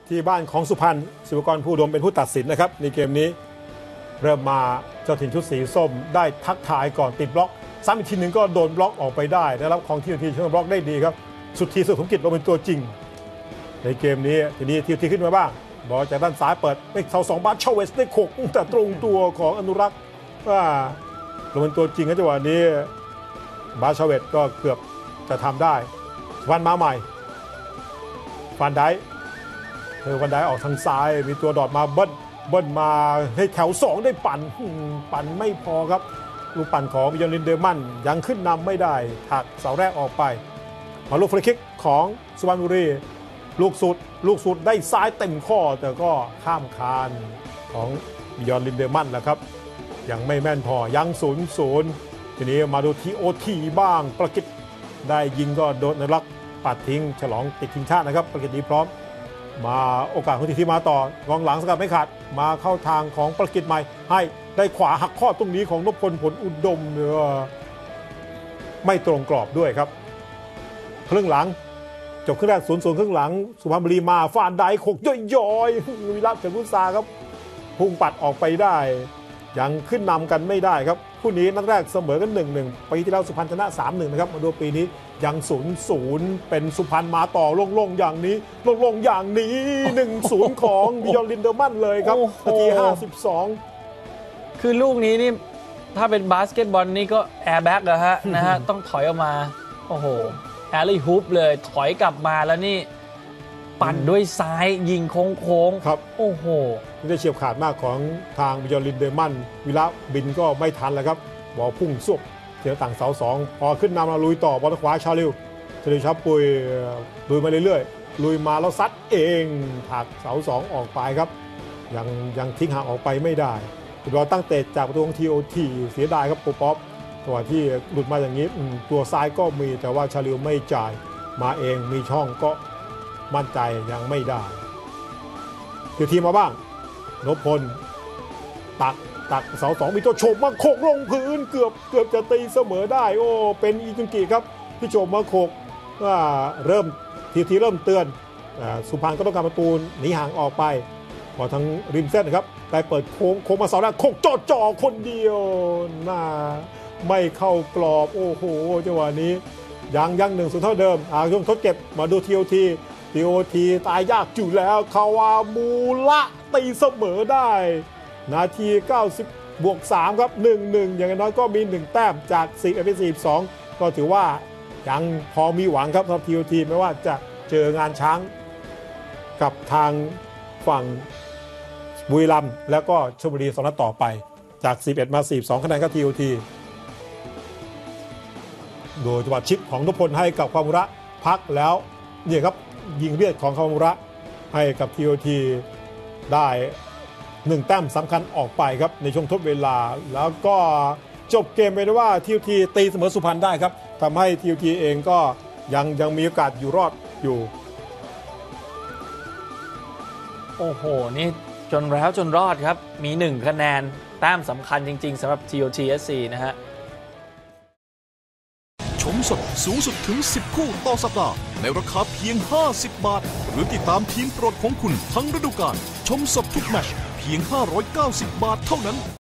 ที่บ้านของสุพรรณศิวกรภูอุดมเป็นผู้ตัดสินนะครับในเกมนี้เริ่มมาเจ้าถิ่นชุดสีส้มได้ทักทายก่อนติดบล็อกซ้ำอีกทีหนึ่งก็โดนบล็อกออกไปได้ได้รับของTOTช่วยบล็อกได้ดีครับสุทธิสุขสมกิจลงเป็นตัวจริงในเกมนี้ทีนี้TOTขึ้นมาบ้างบอลจากด้านซ้ายเปิดเสา2บาสเชเวสได้ขกแต่ตรงตัวของอนุรักษ์ว่าลงเป็นตัวจริงนะจังหวะนี้บาสเชเวสก็เกือบจะทำได้วันมาใหม่ฟันได้วันได้ออกทางซ้ายมีตัวดอดมาเบิ้ลมาให้แถว2ได้ปั่นไม่พอครับลูกปั่นของบิยอนลินเดอร์มันยังขึ้นนำไม่ได้ถักเสาแรกออกไปมาลูกฟรีคิกของสุพรรณบุรีลูกสุดได้ซ้ายเต็มข้อแต่ก็ข้ามคานของบิยอนลินเดอร์มันนะครับยังไม่แม่นพอยัง0-0ทีนี้มาดูTOTบ้างประกิตได้ยิงก็โดนนรักปัดทิ้งฉลองติดทีมชาตินะครับประกิตดีพร้อมมาโอกาสของทีมาต่อกองหลังสกัดไม่ขาดมาเข้าทางของประกิตใหม่ให้ได้ขวาหักข้อตรงนี้ของนพพลผลอุดมไม่ตรงกรอบด้วยครับครึ่งหลังจบครึ่งแรก0-0ครึ่งหลังสุพรรณบุรีมาฟาดได้ขกย่อยๆวิรัตเฉลิมพุทธาครับพุ่งปัดออกไปได้ยังขึ้นนำกันไม่ได้ครับคู่นี้นัดแรกเสมอกัน 1-1 ปีที่แล้วสุพรรณชนะ 3-1 นะครับมาดูปีนี้ยัง 0-0 เป็นสุพรรณมาต่อโล่งๆอย่างนี้1-0 ของบิยอนลินเดอร์มันเลยครับนาที52 คือลูกนี้นี่ถ้าเป็นบาสเกตบอลนี่ก็แอร์แบ็กนะฮะ ต้องถอยออกมาโอ้โหแอร์ลี่ฮุปเลยถอยกลับมาแล้วนี่ปั่นด้วยซ้ายยิงโค้งครับโอ้โหได้เฉียบขาดมากของทางบิยอนลินเดอร์มันวิระบินก็ไม่ทันแล้วครับบอลพุ่งสุกเสียต่างเสา2พอขึ้นนำมาลุยต่อบอลขวาชาลิวชับปุยลุยมาเรื่อยๆลุยมาแล้วซัดเองถักเสา2ออกไปครับยังทิ้งห่างออกไปไม่ได้บอลตั้งเตะจากประตูของTOTเสียดายครับโปป๊อปตัวที่หลุดมาอย่างนี้ตัวซ้ายก็มีแต่ว่าชาลิวไม่จ่ายมาเองมีช่องก็มั่นใจยังไม่ได้ทีมาบ้างนพพลตักเสา2มีตัวโฉบมาโขกลงพื้นเกือบจะตีเสมอได้โอ้เป็นอีจุนกิครับที่โฉบมาโขกเริ่มทีเริ่มเตือนสุพรรณก็ต้องการประตูหนีห่างออกไปพอทั้งริมเส้นนะครับได้เปิดโค้งมาเสาแรกโขกจ่อคนเดียวน่าไม่เข้ากรอบโอ้โหจังหวะนี้ยัง1-0เท่าเดิมช่วงทดเก็บมาดูTOT ตายยากอยู่แล้วคาวามูระตีเสมอได้นาที90+3ครับ 1-1 อย่างน้อยก็มี1แต้มจาก41-42ก็ถือว่ายังพอมีหวังครับสำหรับTOTไม่ว่าจะเจองานช้างกับทางฝั่งบุรีรัมย์แล้วก็ชลบุรี2นัดต่อไปจาก41มา42คะแนนครับTOTโดยจังหวะชิปของนพพลให้กับคาวามูระพักแล้วเนี่ยครับยิงเลียดของคาวามูระให้กับTOTได้1แต้มสำคัญออกไปครับในช่วงทดเวลาแล้วก็จบเกมไปด้วยว่าTOTตีเสมอสุพรรณได้ครับทำให้TOTเองก็ยังมีโอกาสอยู่รอดอยู่โอ้โหนี่จนแล้วจนรอดครับมี1คะแนนแต้มสำคัญจริงๆสำหรับTOT SC นะฮะชมสดสูงสุดถึง10คู่ต่อสัปดาห์ในราคาเพียง50 บาทหรือติดตามทีมโปรดของคุณทั้งฤดูกาลชมสดทุกแมตช์เพียง590 บาทเท่านั้น